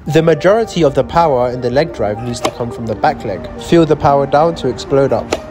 The majority of the power in the leg drive needs to come from the back leg. Feel the power down to explode up.